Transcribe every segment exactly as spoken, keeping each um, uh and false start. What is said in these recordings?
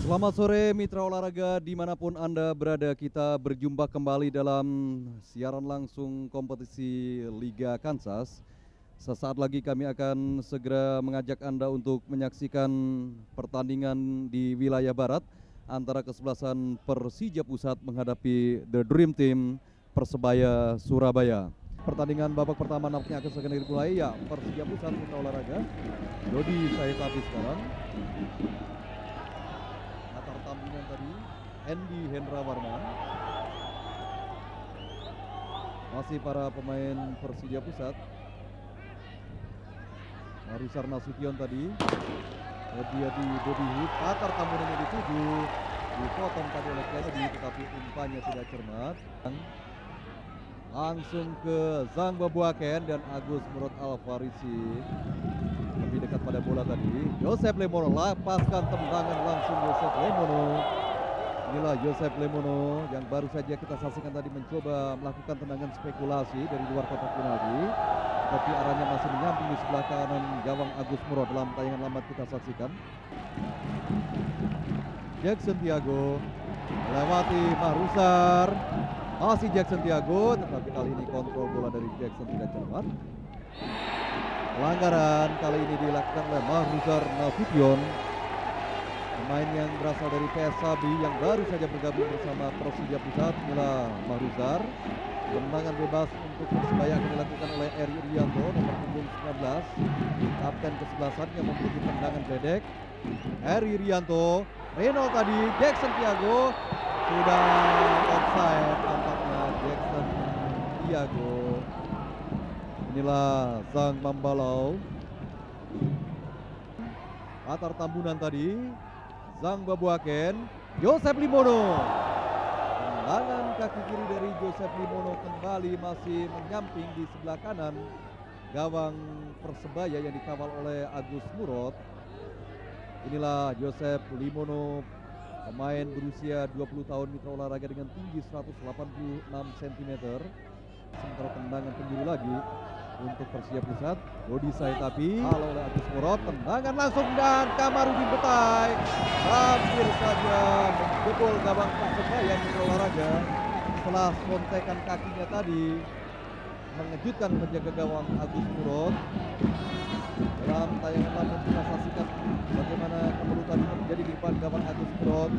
Selamat sore mitra olahraga dimanapun Anda berada, kita berjumpa kembali dalam siaran langsung kompetisi Liga Kansas. Sesaat lagi kami akan segera mengajak Anda untuk menyaksikan pertandingan di wilayah barat antara kesebelasan Persija Pusat menghadapi The Dream Team Persebaya Surabaya. Pertandingan babak pertama nampaknya akan segera dimulai. Ya, Persija Pusat mitra olahraga. Dodi saya tapi sekarang. Tampingan tadi Andy Hendra Warman. Masih para pemain Persija Pusat. Marusar Nasution tadi. Dia di body hook, atar tamunannya dituju, dipotong tadi oleh Kennedy, tetapi umpannya tidak cermat. Langsung ke Zhang Babuaken dan Agus Murad Alfarisi. Lebih dekat pada bola tadi. Joseph Lemono lepaskan tendangan langsung Joseph Lemono. Inilah Joseph Lemono yang baru saja kita saksikan tadi mencoba melakukan tendangan spekulasi dari luar kotak penalti. Tapi arahnya masih menyamping di sebelah kanan gawang Agus Murad. Dalam tayangan lambat kita saksikan. Jackson Tiago melewati Marusar. Masih Jackson Tiago, tetapi kali ini kontrol bola dari Jackson tidak cermat. Pelanggaran kali ini dilakukan oleh Marusar Nasution, pemain yang berasal dari P S Sabi yang baru saja bergabung bersama Persija Pusat. Inilah Marusar. Tendangan bebas untuk Persebaya akan dilakukan oleh Eri Irianto, nomor punggung sembilan belas, kapten kesebelasan yang memiliki tendangan pendek. Eri Irianto, Reno tadi, Jackson Tiago sudah offside tampaknya Jackson Tiago. Inilah Zhang Mambalau. Atar tambunan tadi Zhang Babuaken, Joseph Limono. Tendangan kaki kiri dari Joseph Limono kembali masih menyamping di sebelah kanan gawang Persebaya yang dikawal oleh Agus Murad. Inilah Joseph Limono, pemain berusia dua puluh tahun mitra olahraga dengan tinggi seratus delapan puluh enam sentimeter. Sementara tendangan penjuru lagi untuk Persija Pusat. Dodi Saitapi halo oleh Agus Murad, tendangan langsung dan Kamarudin Betai hampir saja menjebol gawang Persebaya mitra olahraga setelah sontekan kakinya tadi mengejutkan penjaga gawang Agus Murad. Dalam tayangan langsung kita saksikan bagaimana kemelutan terjadi di depan gawang Agus Murad.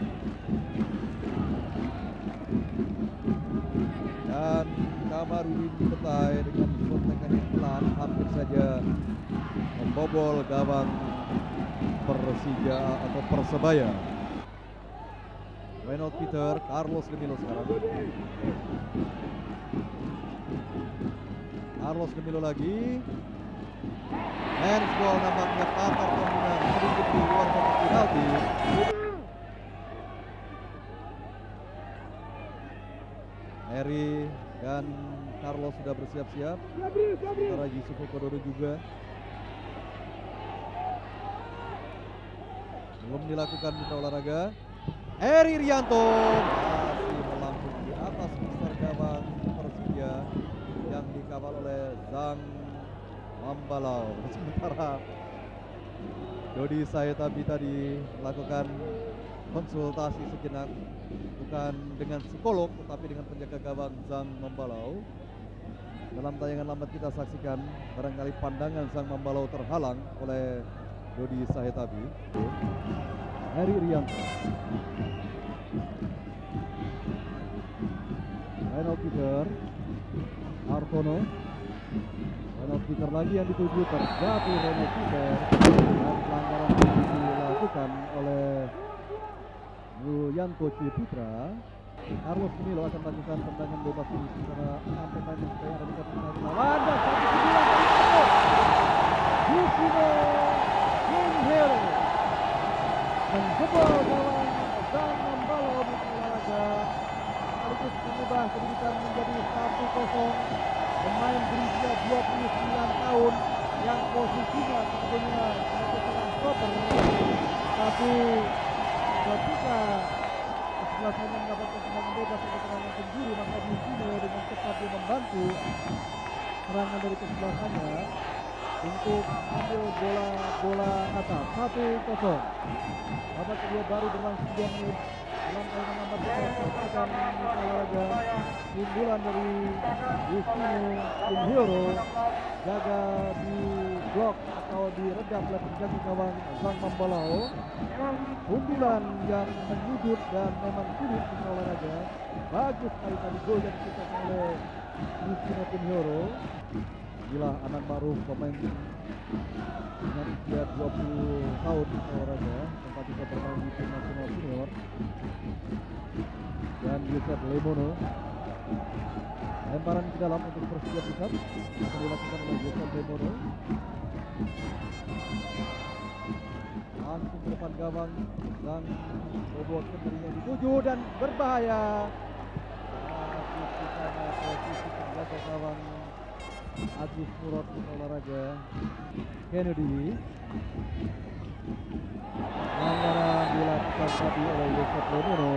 Dan Kamarudin Betai dengan sontekan yang pelan hampir saja membobol gawang Persija atau Persebaya. Reynald Peter, Carlos Gemilo sekarang. Carlos Gemilo lagi. Handsball nampaknya patar tambunan sedikit di luar kotak penalti. Eri dan Carlos sudah bersiap-siap. Sementara Yusuf Kododo juga belum dilakukan mitra olahraga. Eri Rianto masih melambung di atas besar gawang Persija yang dikawal oleh Zhang Mambalau. Sementara Dodi Saitapi tadi melakukan konsultasi sejenak, bukan dengan psikolog tetapi dengan penjaga gawang Zhang Mambalau. Dalam tayangan lambat kita saksikan barangkali pandangan Zhang Mambalau terhalang oleh Dodi Saitapi. Eri Rianto, Reynald Peter, Artono, Reynald Peter lagi yang dituju, terjatuh Reynald Peter dan pelanggaran dilakukan oleh Yulianto Ciputra. Carlos Gemilo akan melakukan tendangan bebas ini secara enam pemain supaya ada dekat penalti lawan dan satu sembilan Yusino Kinghero menjebol gawang Zhang Mambalau mitra olahraga sekaligus mengubah kedudukan menjadi satu kosong. Pemain berusia dua puluh sembilan tahun yang posisinya sebetulnya sebagai seorang stopper, tapi ketika kesebelasannya mendapatkan tendangan bebas untuk serangan penjuru, maka Yusino dengan cepat dia membantu serangan dari kesebelasannya untuk ambil bola-bola atas. Satu kosong. Babak kedua baru berlangsung dua menit. Dalam permainan nomor saksikan olahraga keunggulan dari Yusino Inhyoro, jaga di blok atau diredam oleh penjaga gawang Zhang Mambalao. Keunggulan yang menyudut dan memang sulit di olahraga. Bagus sekali tadi gol yang diciptakan oleh Yusino Inhyoro. Inilah Anang Ma'ruf, pemain dengan usia dua puluh tahun di olahraga, tempat juga bermain di tim nasional senior. Dan Yosep Lemono, lemparan ke dalam untuk Persija Pusat akan dilakukan oleh Yosep Lemono. Langsung ke depan gawang dan bobot dirinya dituju dan berbahaya. Agus di sana posisi penjaga gawang Agus Murad di olahraga Kennedy. Pelanggaran dilakukan tadi oleh Yosep Lemono.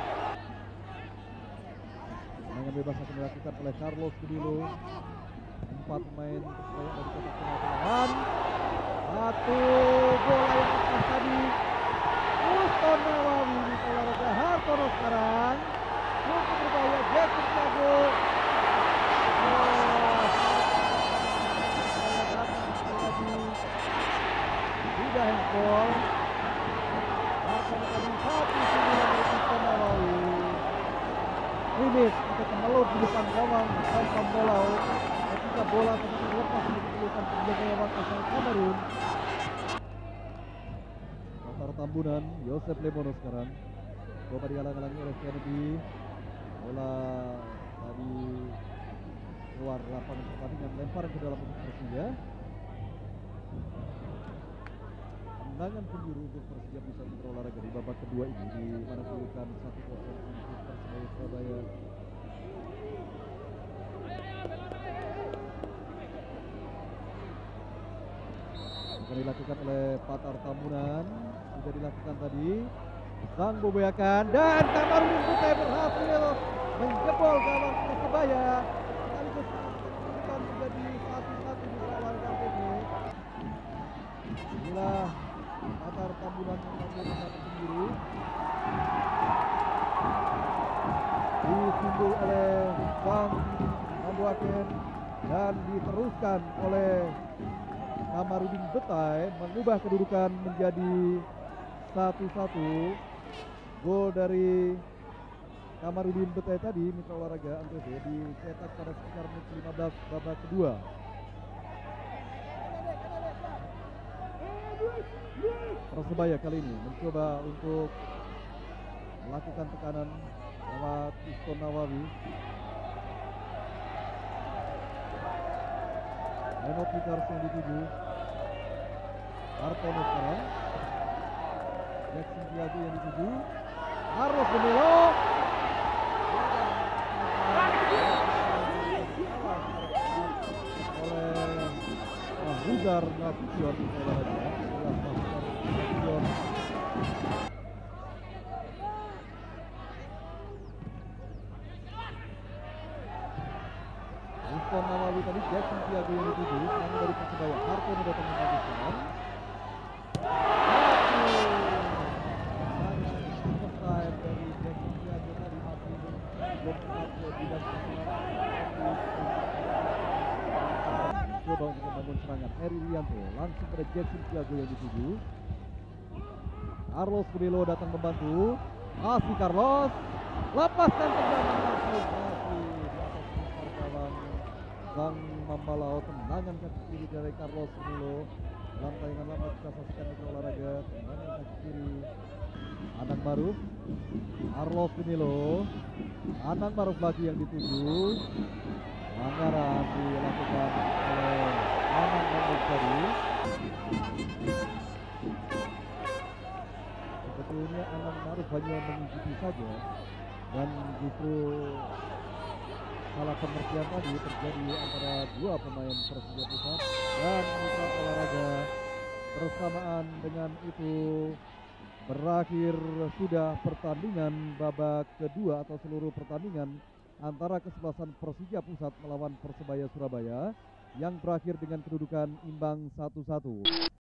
Tendangan bebas akan dilakukan oleh Carlos Gudilo. Empat pemain Persebaya dari kotak penalti. Satu bola yang atas tadi. Uston Nawawi di olahraga Hartono sekarang. Cukup berbahaya Jackson Thiago. Tidak handball. Hartono tadi satu sembilan dari Uston Nawawi. Limit untuk memeluk di depan gawang Zhang Mambalao ketika bola tadi dilepas untuk dikeluarkan penjaga gawang asal Kamerun. Latar Tambunan, Yosep Lemono sekarang coba dihalang-halangi oleh Kennedy. Bola tadi keluar lapangan pertandingan, lemparan ke dalam untuk Persija. Tendangan penjuru untuk Persija Pusat berolahraga di babak kedua ini dimanfaatkan satu kosong untuk Persebaya Surabaya. Akan dilakukan oleh Patar Tambunan, sudah dilakukan tadi. Sang Boboyakan dan Kamarudin Butai berhasil menjebol gawang Persebaya. Sekaligus menentukan menjadi satu-satu di olahraga T V. Inilah Patar Tambunan yang mengambil satu sendiri. Disimbol oleh Sang Mambuaken dan diteruskan oleh Kamarudin Betai, mengubah kedudukan menjadi satu-satu. Gol dari Kamarudin Betai tadi, mitra olahraga Antv, dicetak pada sekitar menit lima belas babak kedua. Persebaya kali ini mencoba untuk melakukan tekanan lewat Uston Nawawi. Renot Vitars yang dituju. Hartono sekarang. Jackson Thiago yang dituju. Carlos Gudilo. Oleh Mahuzar Nasution di olahraga. Uston Nawawi tadi, Jackson Thiago yang dituju. Namun dari Persebaya Hartono datang menghabiskan. Dari Jackson Thiago tadi masih belum sempat tidak coba untuk membangun serangan. Eri Rianto langsung pada Jackson Thiago yang dituju. Carlos Gudilo datang membantu. Masih Carlos, lepaskan tendangan masih masih di atas gawang Zhang Mambalao. Tendangan kaki kiri dari Carlos Gudilo. Dalam tayangan lama kita saksikan di olahraga, tendangan kaki kiri Anang Ma'ruf. Carlos Gudilo, Anang Ma'ruf lagi yang dituju. Pelanggaran dilakukan oleh Anang Ma'ruf tadi. Sebetulnya Anang Ma'ruf hanya mengikuti saja, dan justru salah pengertian tadi terjadi antara dua pemain Persija Pusat dan mitra olahraga. Bersamaan dengan itu berakhir sudah pertandingan babak kedua atau seluruh pertandingan antara kesebelasan Persija Pusat melawan Persebaya Surabaya. yang berakhir dengan kedudukan imbang satu satu.